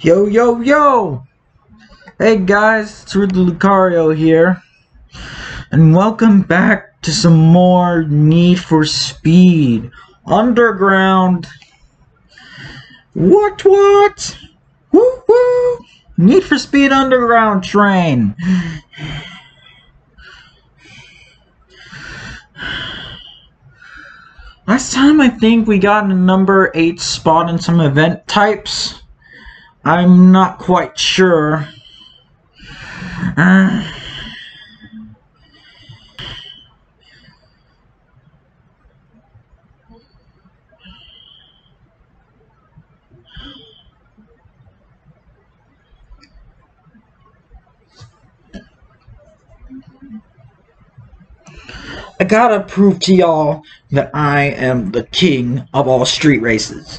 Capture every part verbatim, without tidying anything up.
Yo, yo, yo! Hey guys, it's Rudy Lucario here, and welcome back to some more Need for Speed Underground. What, what? Woo, woo! Need for Speed Underground train. Last time I think we got a number eight spot in some event types. I'm not quite sure. Uh, I gotta prove to y'all that I am the king of all street races.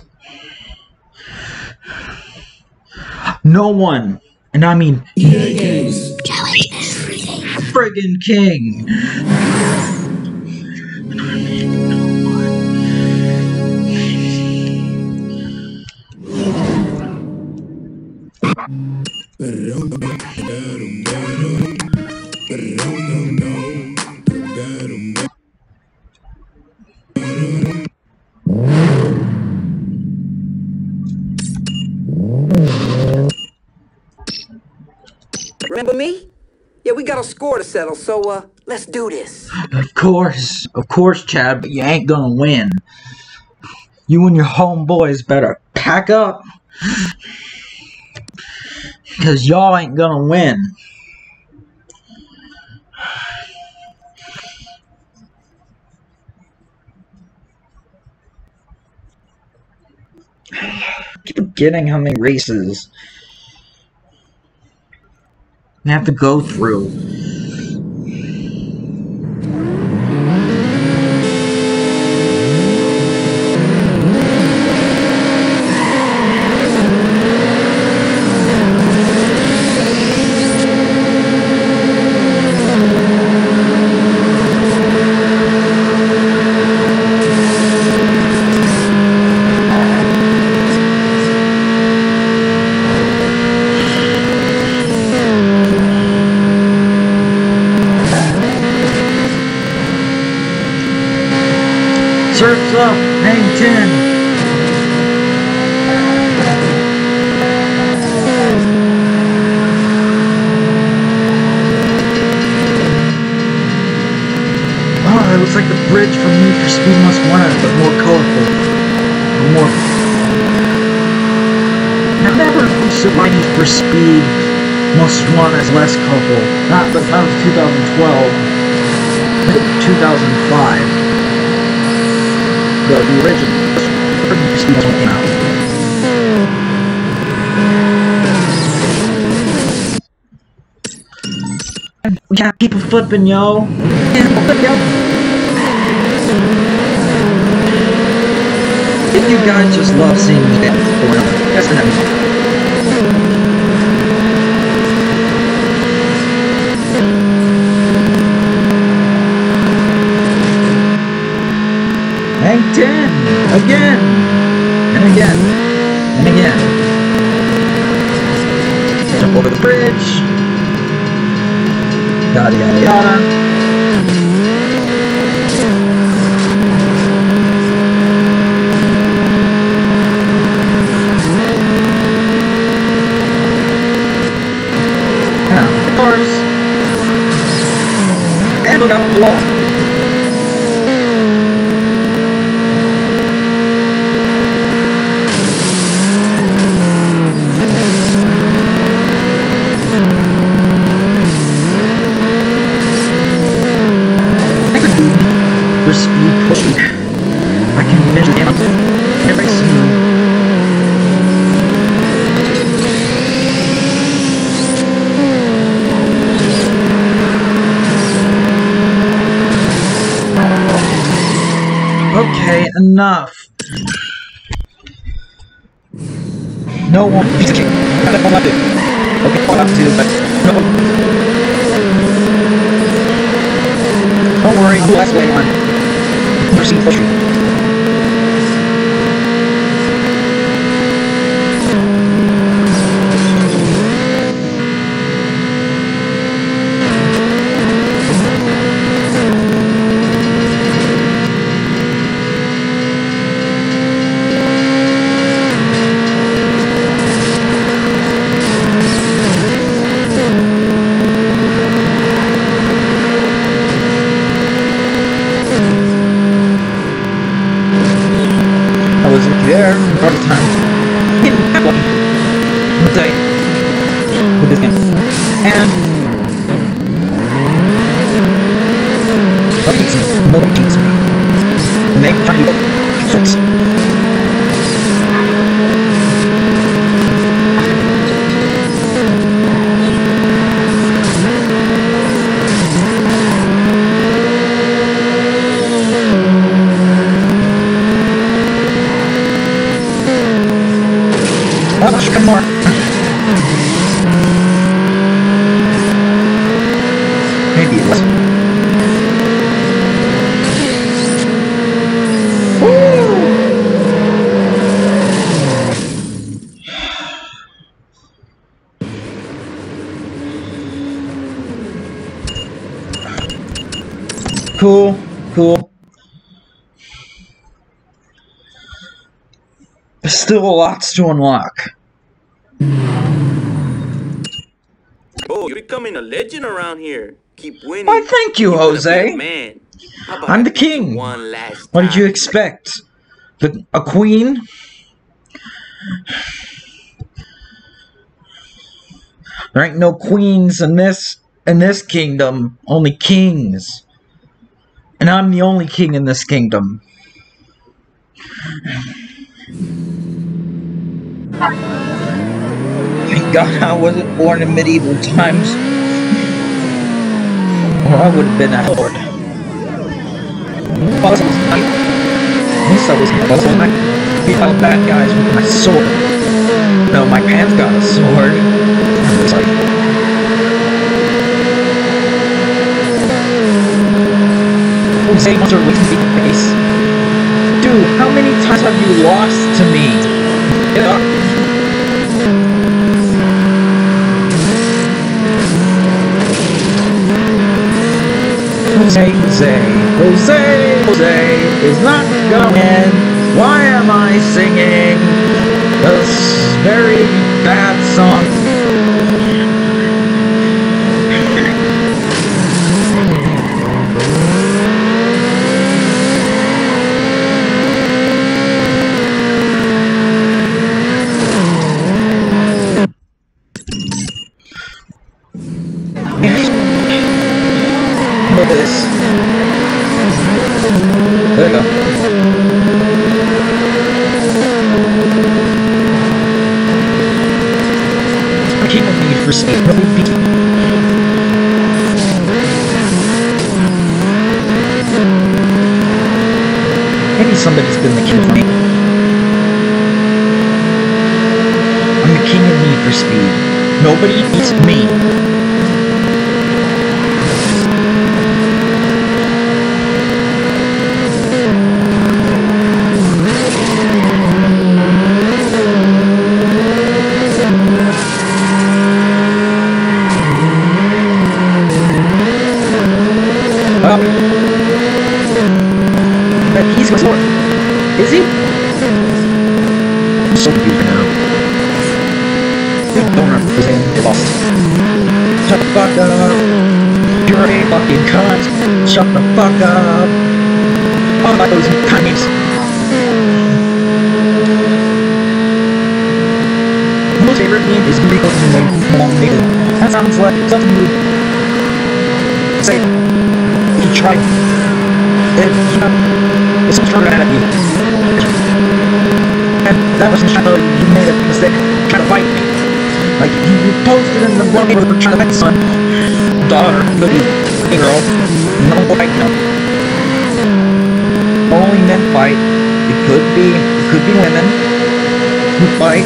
No one, and I mean E A Games, friggin' king. Remember me? Yeah, we got a score to settle, so, uh, let's do this. Of course, of course, Chad, but you ain't gonna win. You and your homeboys better pack up, because y'all ain't gonna win. I keep forgetting how many races I have to go through. Surf's up, hang ten. Oh, it looks like the bridge from Need for Speed Most Wanted, but more colorful. Or more. I've never understood why Need for Speed Most Wanted is less colorful. Not, but that was two thousand twelve. Maybe two thousand five. The, the original Need for Speed Most Wanted came out. We gotta keep it flipping, yo. Yeah, flip, yo. If you guys just love seeing me dance or whatever, that's the next one. Hang ten! Again! And again! And again! Jump over the bridge! Yada yada yada! Now, cars! And look out the wall! For speed pushing, I can measure damage every single. Okay, enough. No one. Piece of cake. That's all I do. Okay, all I have to do, but no. Don't worry, the last way on. Proceed pushing. Come on. Maybe it was. Cool, cool. There's still lots to unlock. Oh, you're becoming a legend around here. Keep winning. Why, thank you, Jose. Man. I'm the king. One last What did you time? expect? The, a queen? There ain't no queens in this in this kingdom. Only kings. And I'm the only king in this kingdom. Thank God I wasn't born in medieval times. Or I would have been a lord. At least I was I beat out bad guys with my sword. No, my pants got a sword. It's like, Jose wants to release the face. Dude, how many times have you lost to me? Get up. Jose, Jose, Jose, Jose is not going. Why am I singing this very bad song? Look at this. There we go. I keep on need for speed. Really beat. Maybe somebody's been the king for me. I'm the king of Need for Speed. Nobody beats me. But he's going slower. Is he? I'm so weak now. Don't run for him. You're lost. Shut the fuck up. You're a fucking cunt. Shut the fuck up. All my those cunnies. My most favorite meme is Rico to name long nigga. That sounds like something you would say. You tried. It, you know, it's some sort of at you. And that wasn't trying to, you made a mistake, trying to fight me. Like, you, you posted in the wrong neighborhood trying to fight son, daughter, goody, hey girl, no fight, no. Only men fight. It could be, it could be women who fight.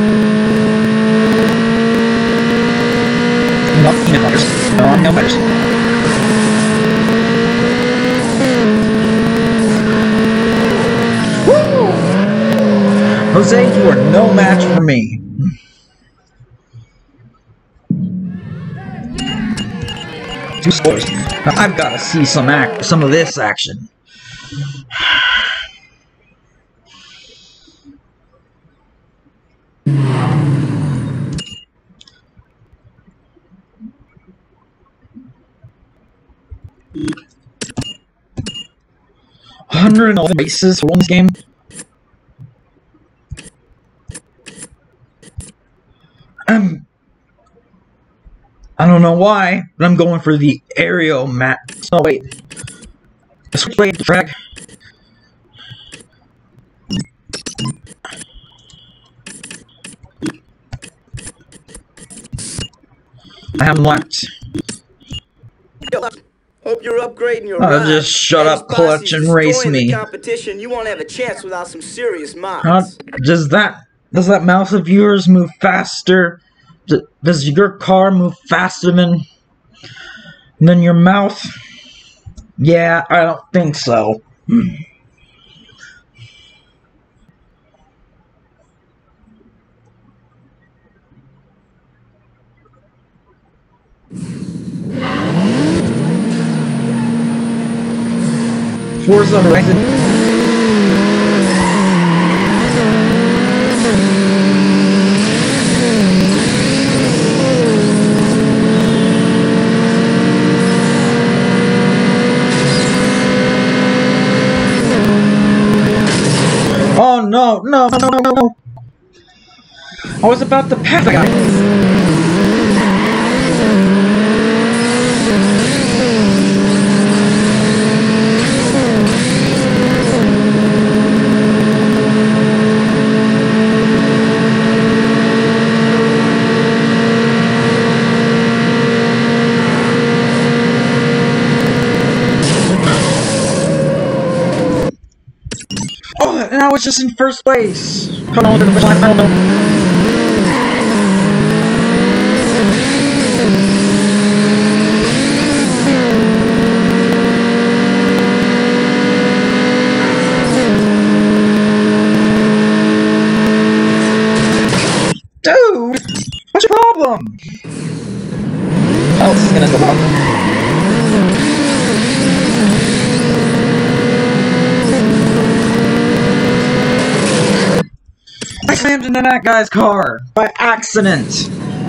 Not peanut butters. No, I'm no butters. Jose, you are no match for me. Two scores. Now I've got to see some act, some of this action. one hundred eleven bases for one game. Um, I don't know why, but I'm going for the aerial map. Oh wait, switch blade frag. I haven't left. Hope you're upgrading your Oh, ride. just shut up, Xbox Clutch, is and race destroying me. the competition. You won't have a chance without some serious mods. Not just that. Does that mouse of yours move faster? D does your car move faster than than your mouth? Yeah, I don't think so. Hmm. Forza Horizon. Oh no, no, no, no, no. I was about to pass that guy. And I was just in first place. Come on to the finish line. I don't know. Dude, what's your problem? Oh, this is gonna go wrong. I slammed into that guy's car by accident.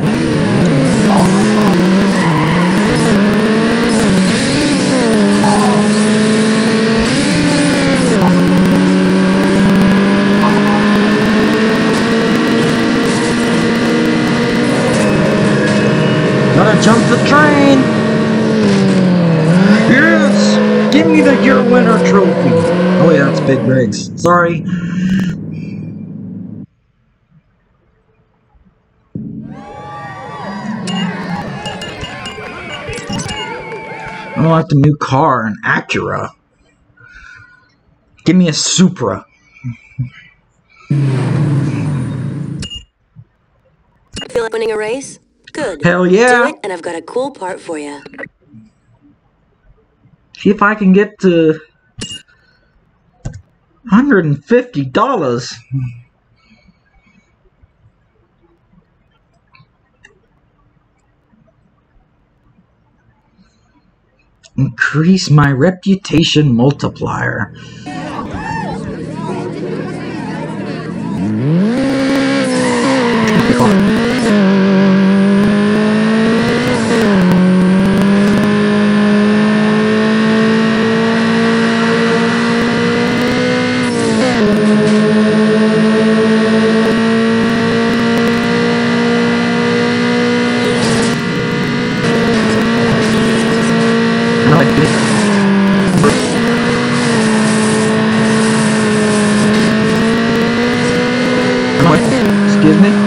Gotta jump the train. Yes, give me the year winner trophy. Oh yeah, it's Big Briggs. Sorry. I want the new car, an Acura. Give me a Supra. Feel like winning a race? Good. Hell yeah. Do it, and I've got a cool part for you. See if I can get to one hundred fifty dollars. Increase my reputation multiplier. Excuse me?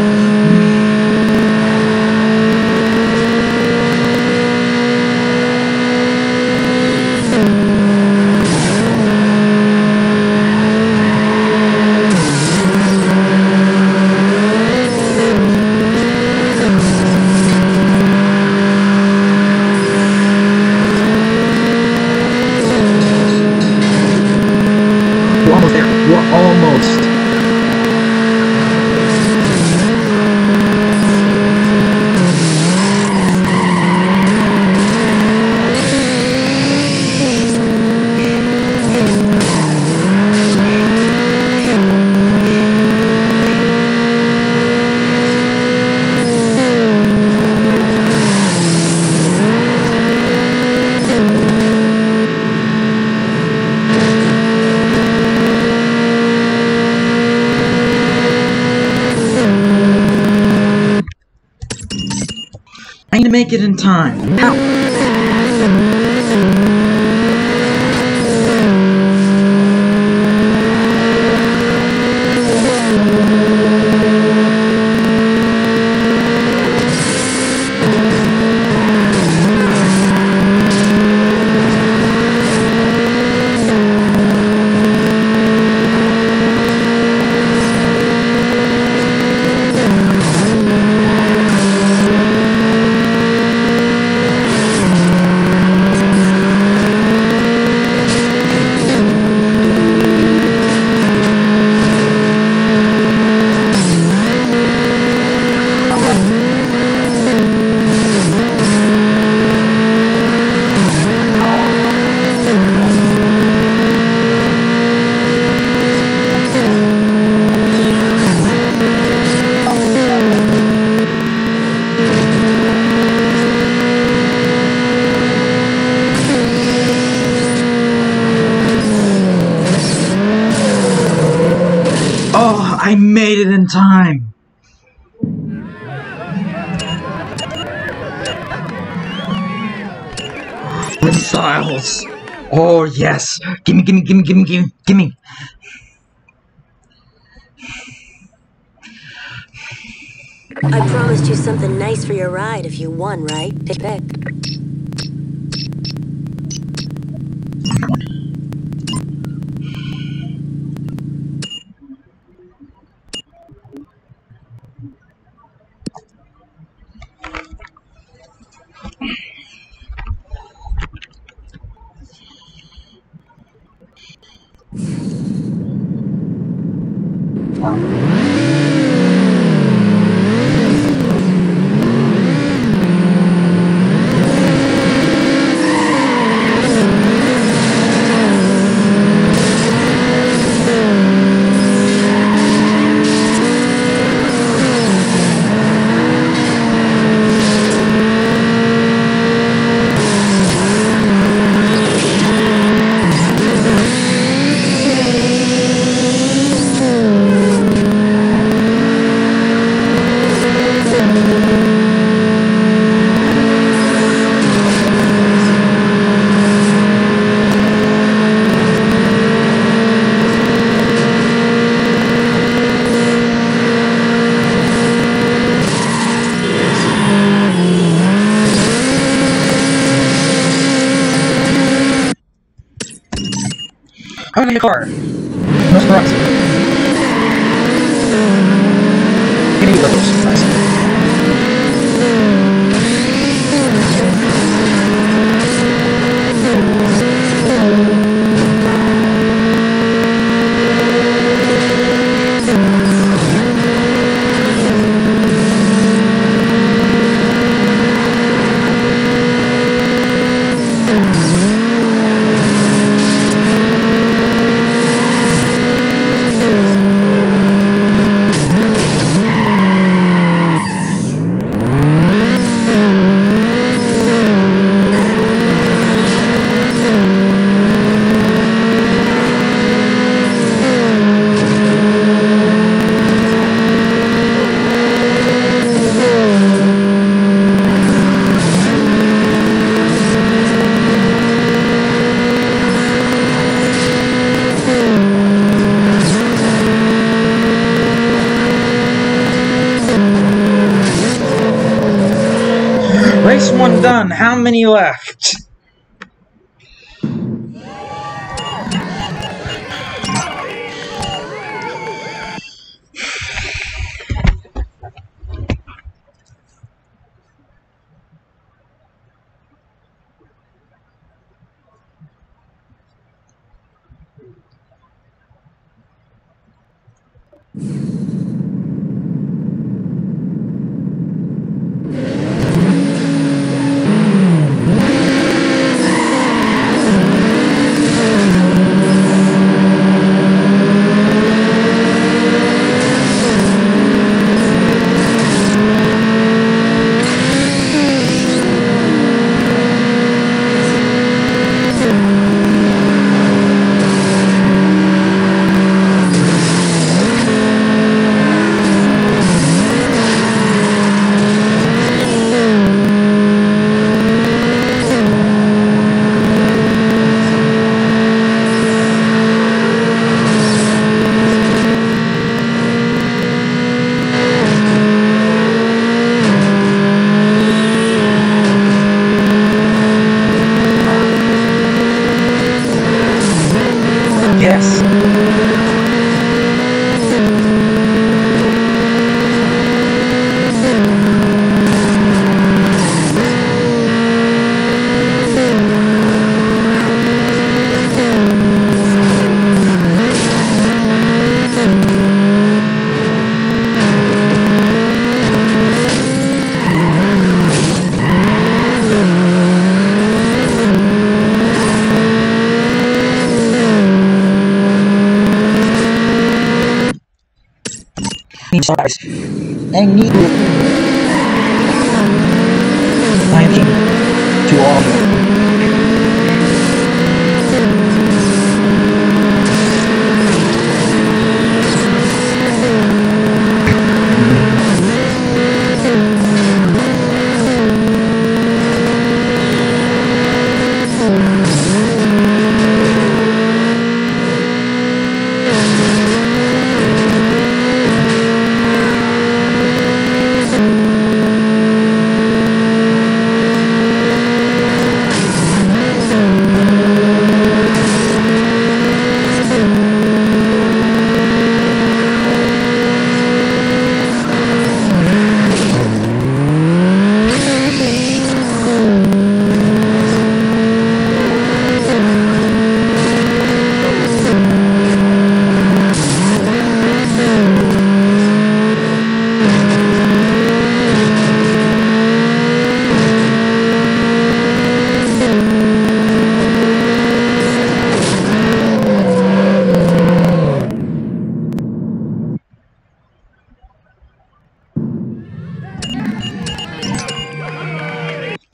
We're almost there. We're almost. I need to make it in time. How? made it in time! Missiles! Oh yes! Gimme, gimme, gimme, gimme, gimme, gimme! I promised you something nice for your ride if you won, right? Pick, pick. I'm in the car. No surprise. Give me those. Nice. Race one done. How many left? Yes. Stars. I need you. I need to all of you.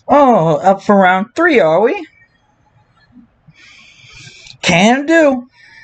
Oh, up for round three, are we? Can do.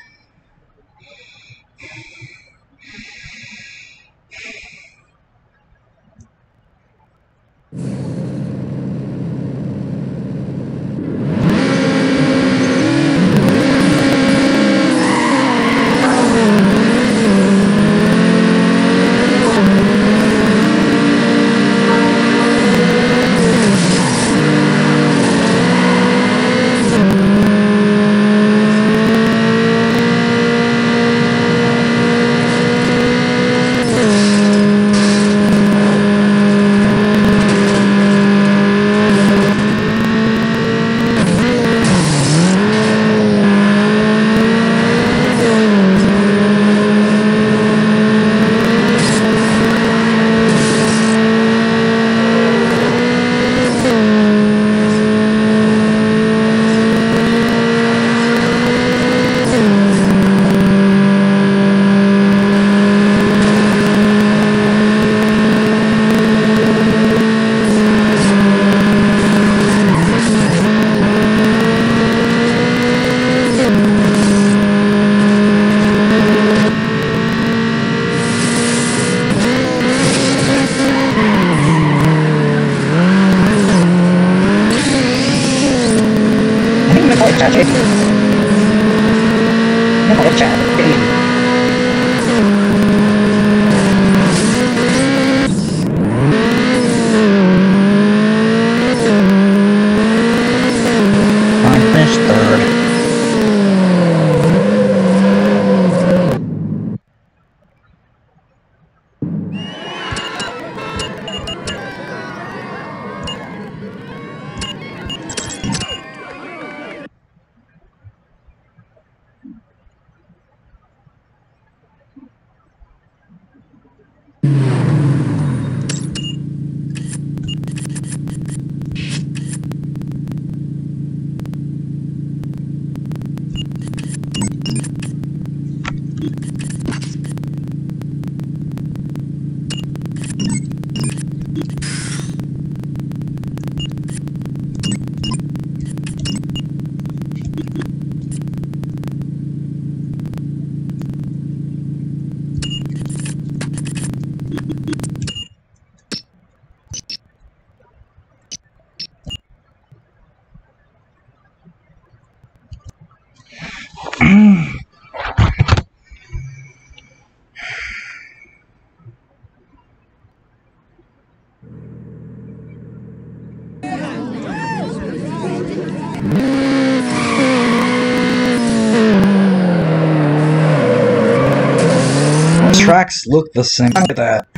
Tracks look the same. Look at that.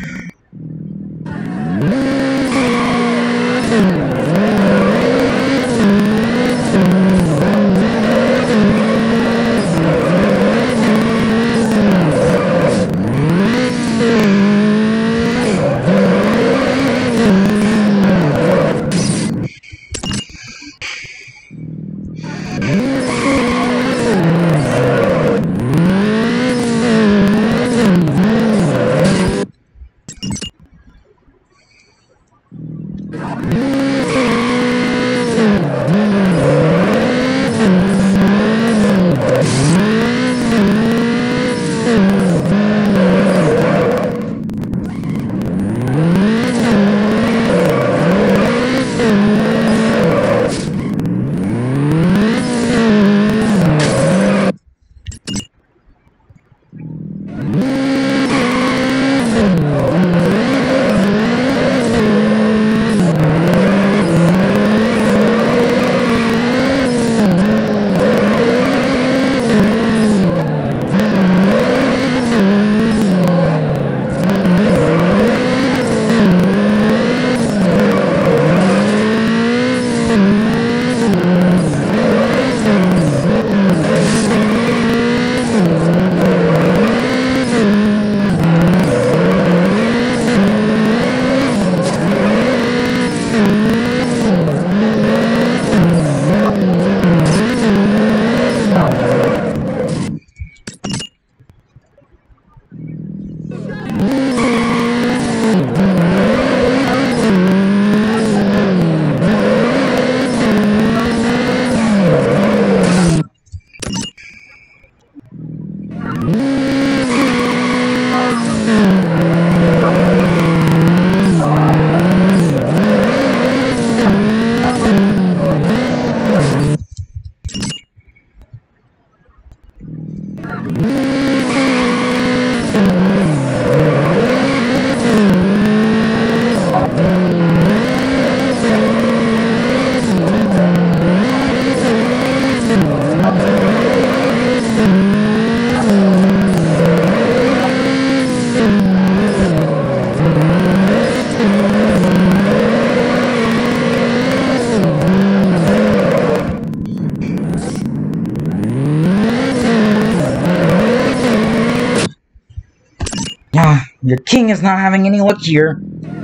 The king is not having any luck here.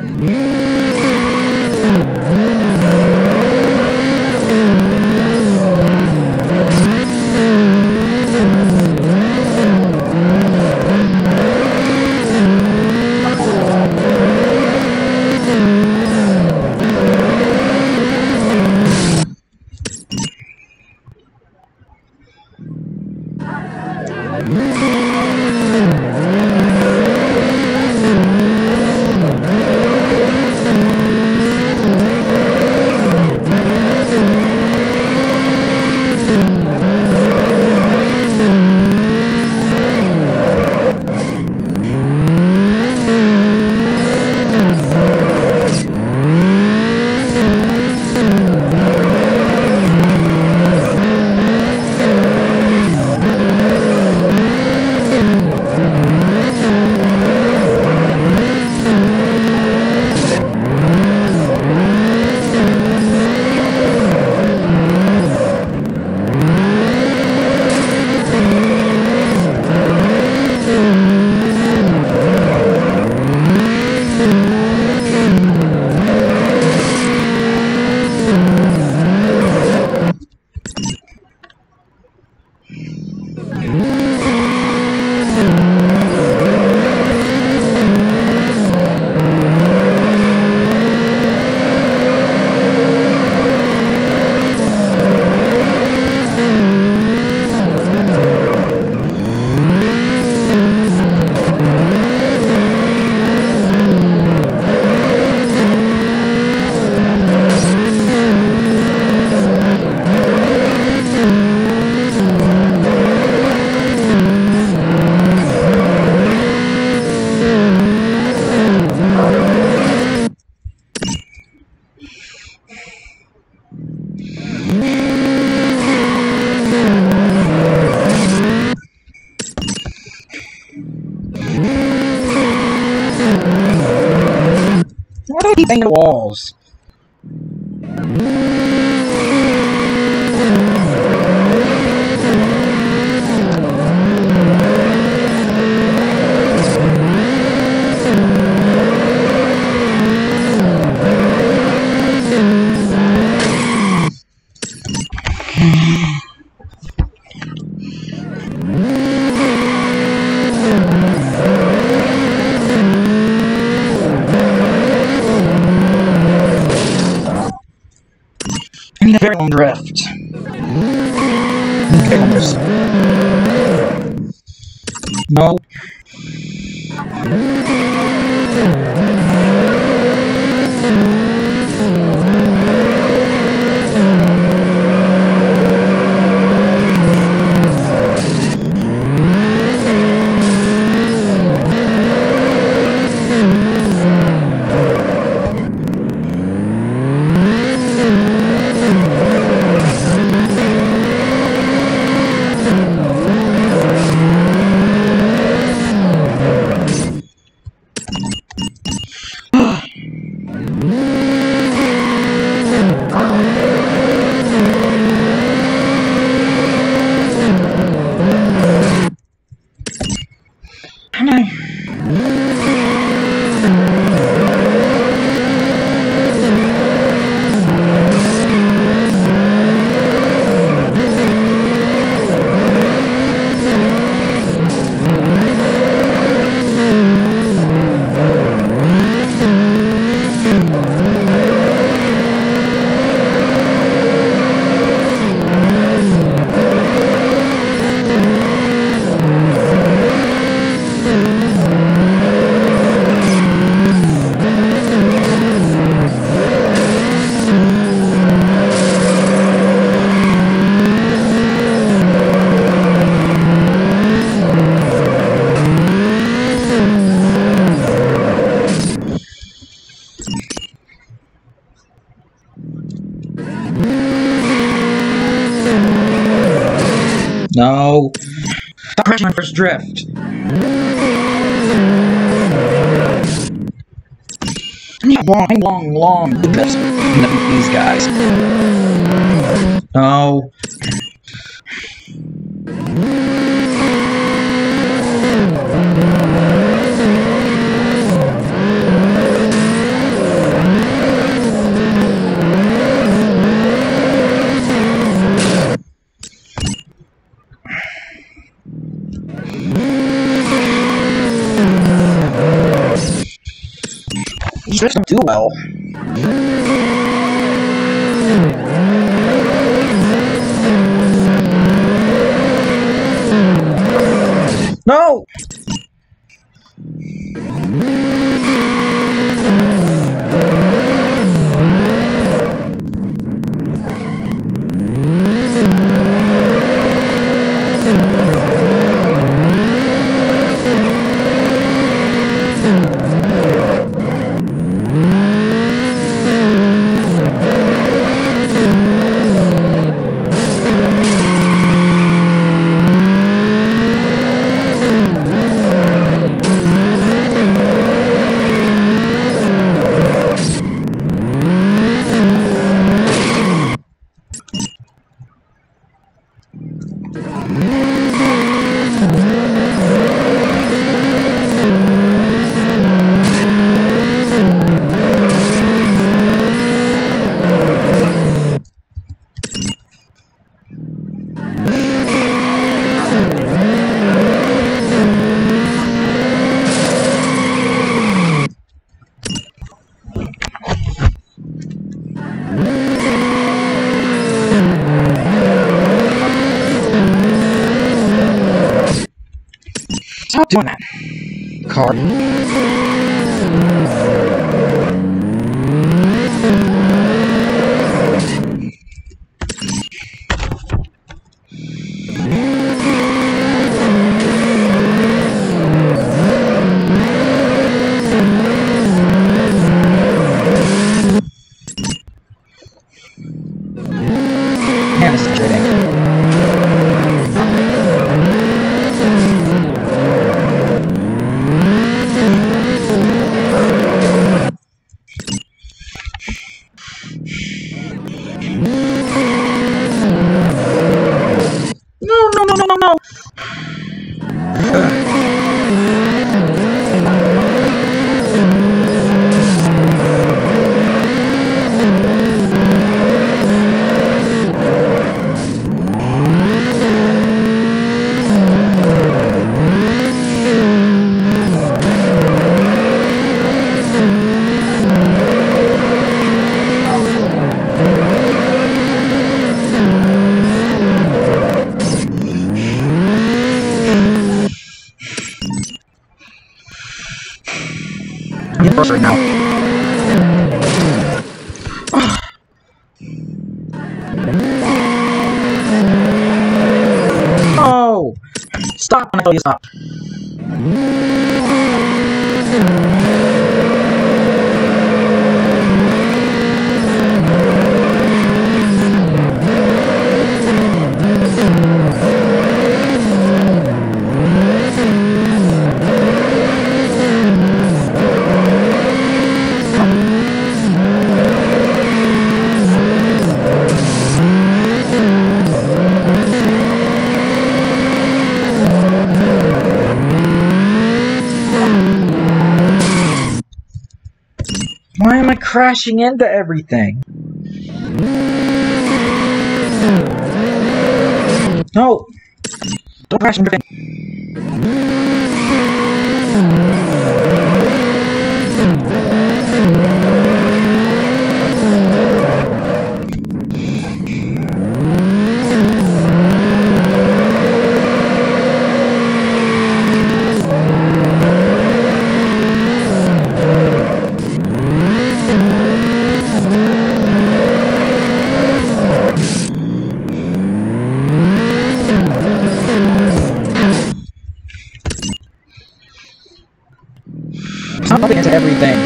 Why do I keep banging the walls? I need a very long drift. Okay, almost. No. No. Stop crashing my first drift. I need long, long, long drifts with these guys. No. These tricks don't do well. No! Stop doing that, car. Man, this is frustrating. No, no, no, no, no, no! I'm getting frustrated now. Oh! Stop when I tell you to stop. Why am I crashing into everything? No! Don't crash into everything. Stop bumping into everything.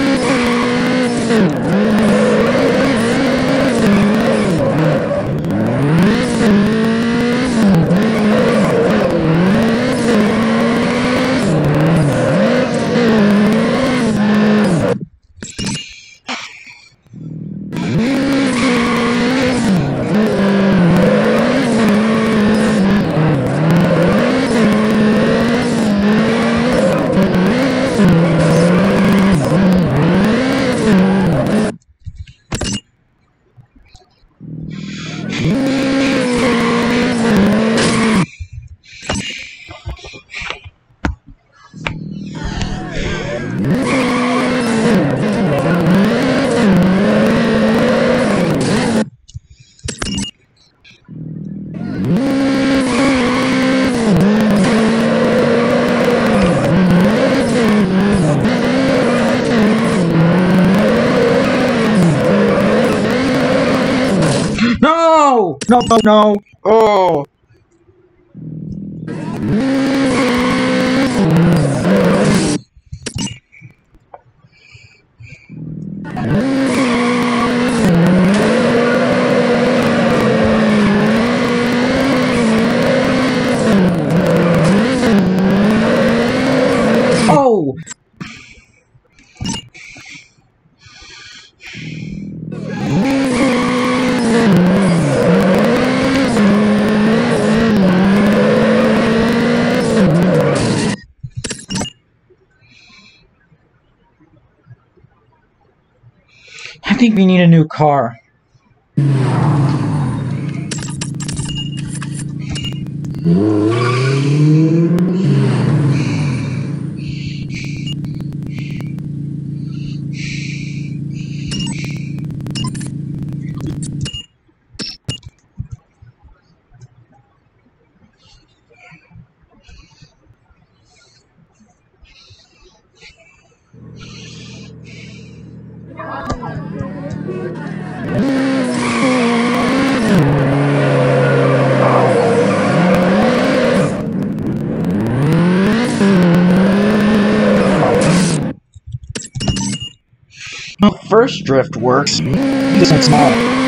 No, no, no. Oh. Oh. I think we need a new car. Well, first drift works. This one's not.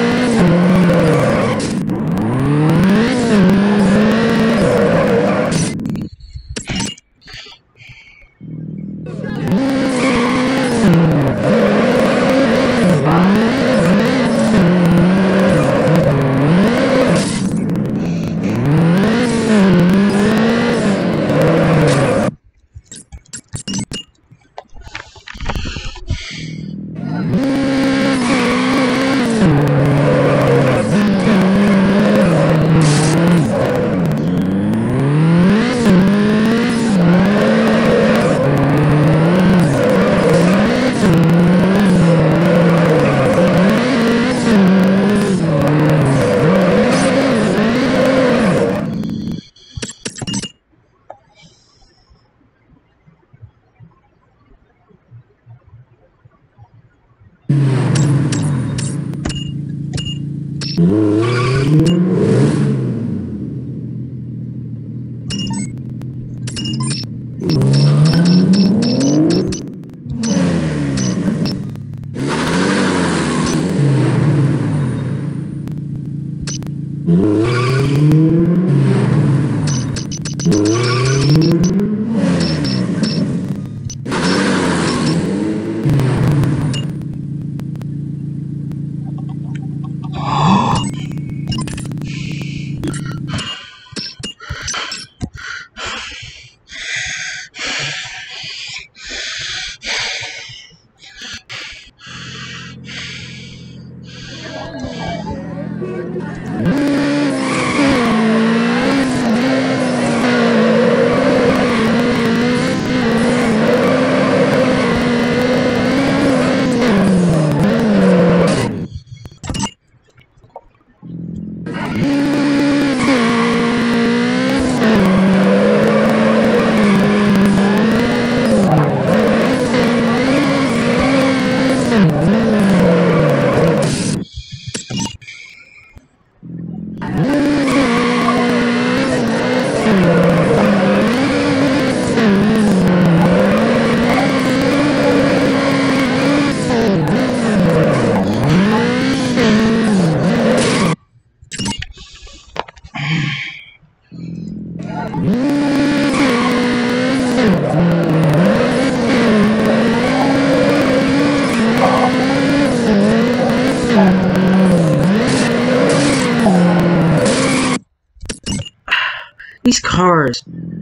These cars.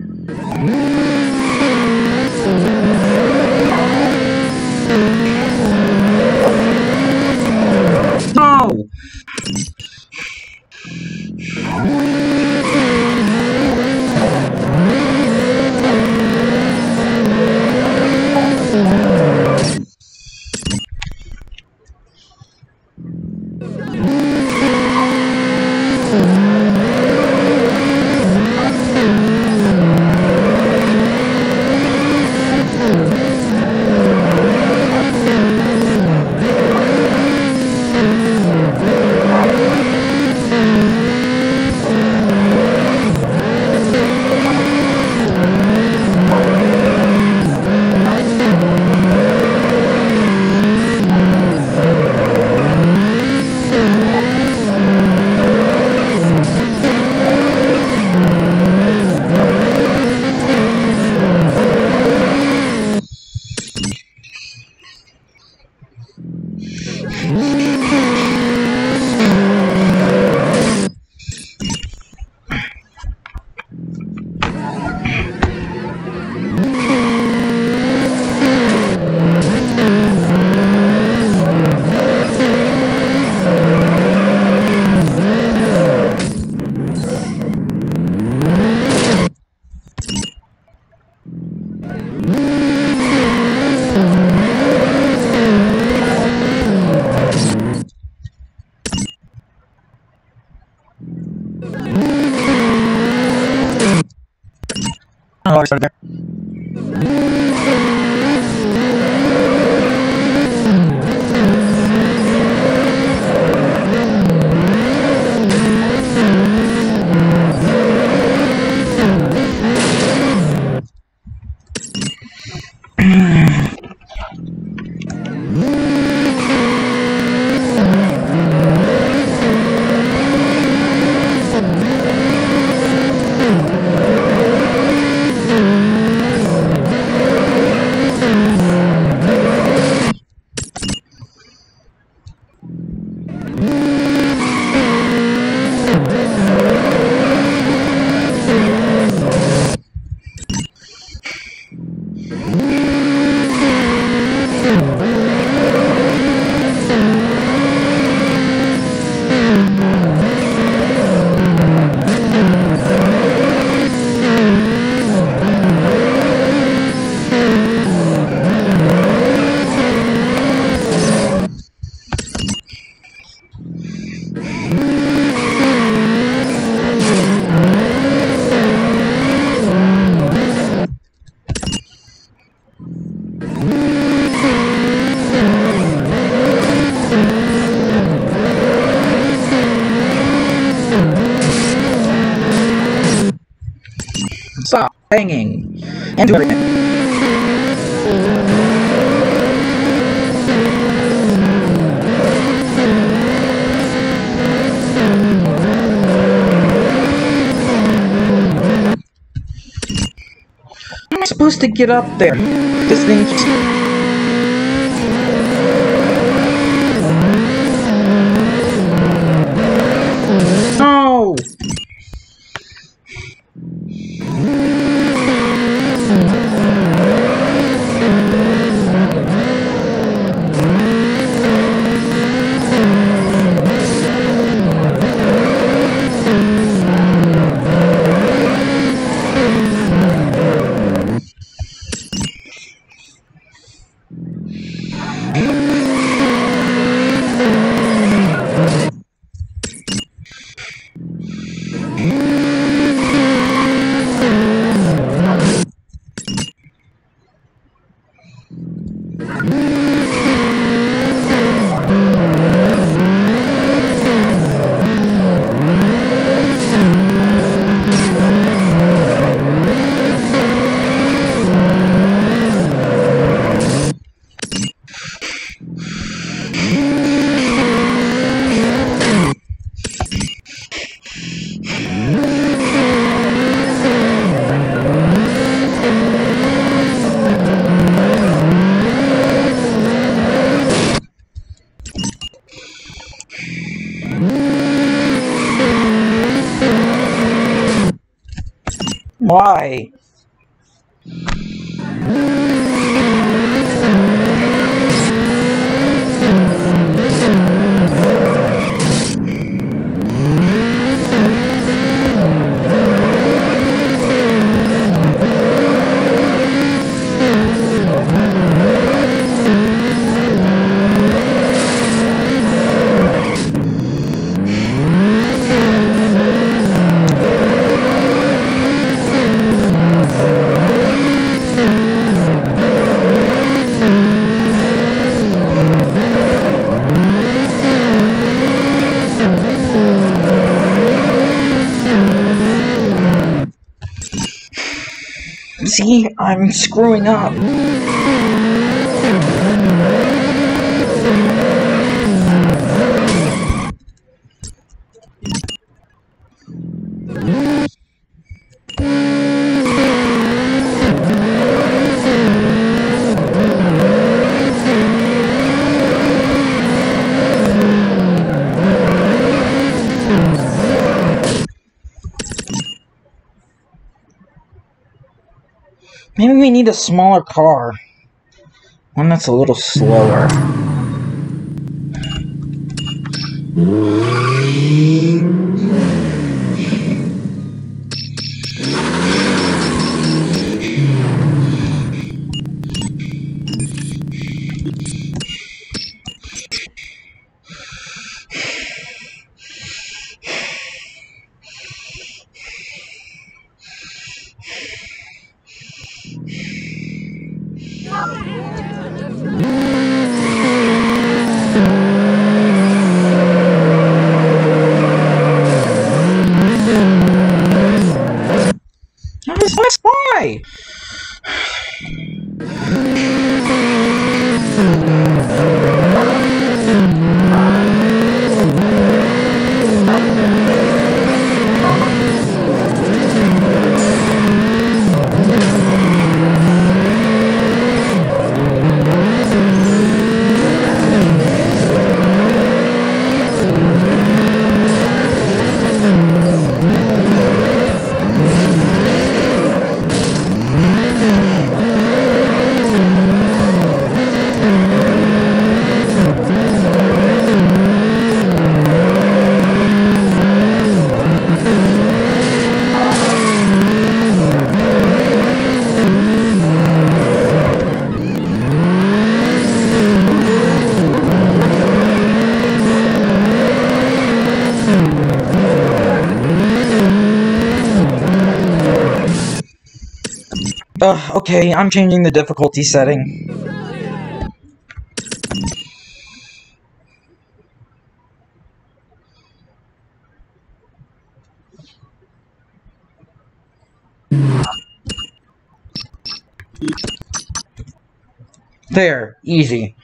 No! Oh, I started there. Stop banging and do everything. How am I supposed to get up there? This thing just... No! Why? See, I'm screwing up. Maybe we need a smaller car. One that's a little slower. Let's fly! Uh, okay, I'm changing the difficulty setting. There, easy.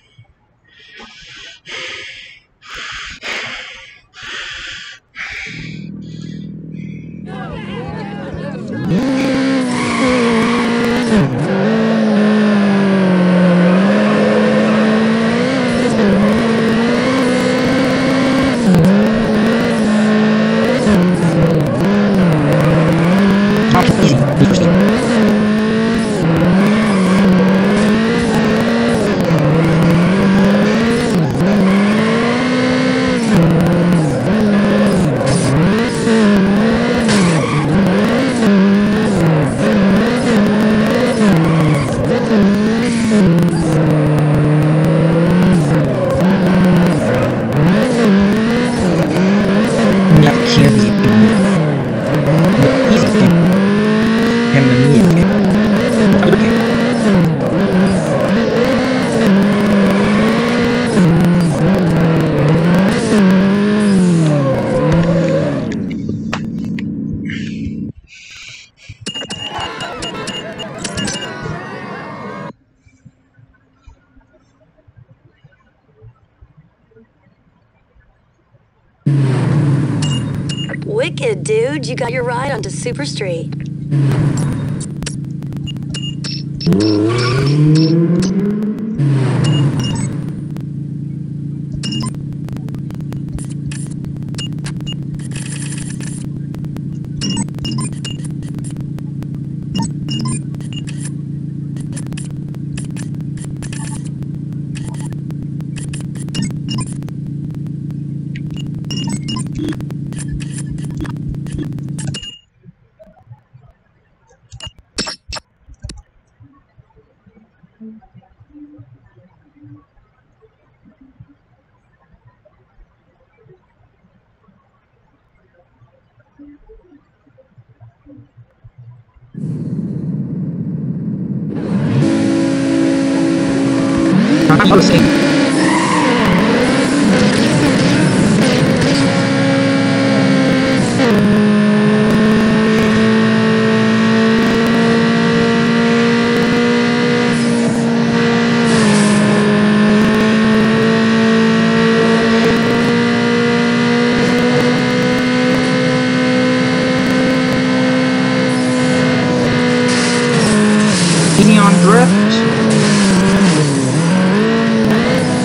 Wicked, dude. You got your ride onto Super Street. I'm listening. Neon Drift.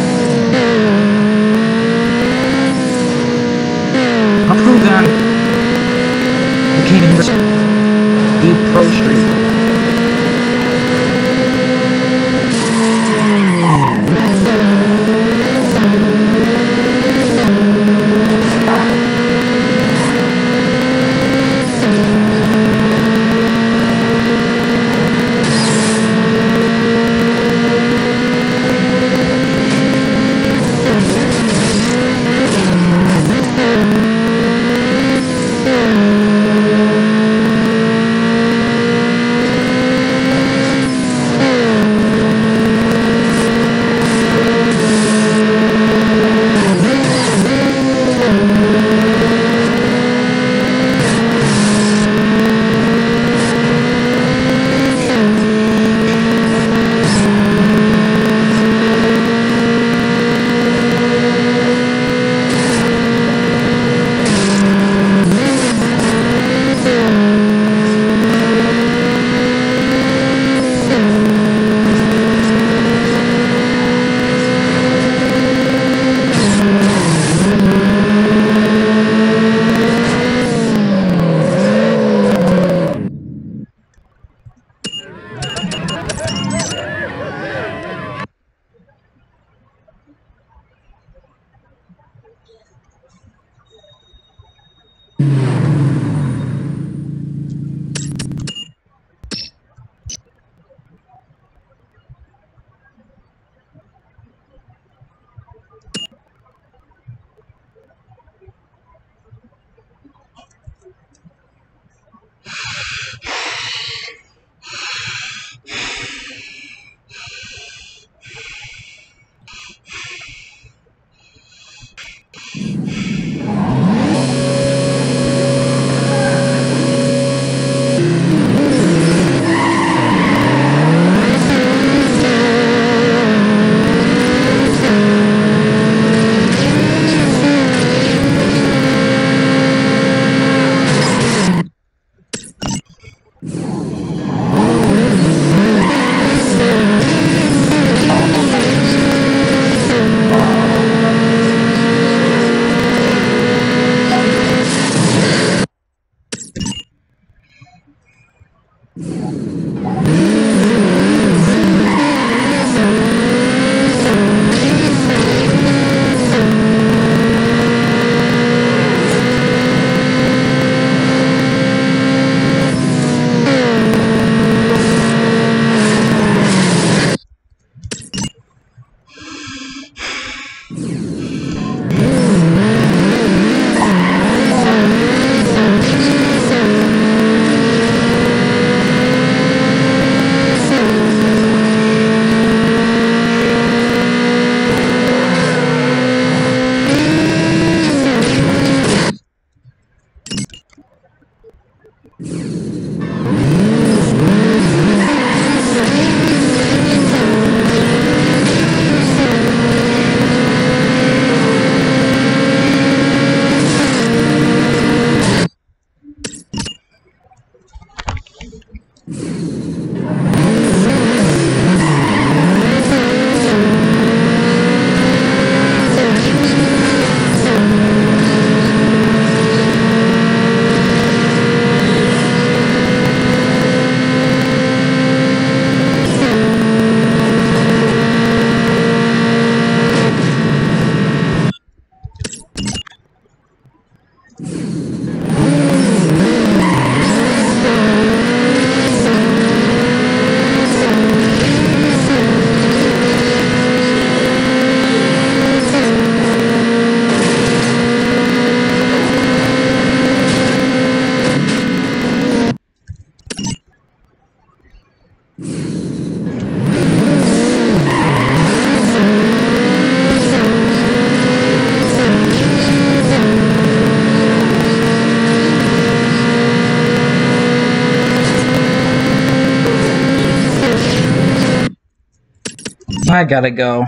I gotta go.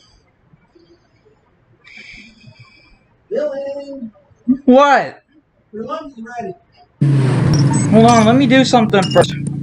Billy, What? your lunch is ready. Hold on, let me do something first.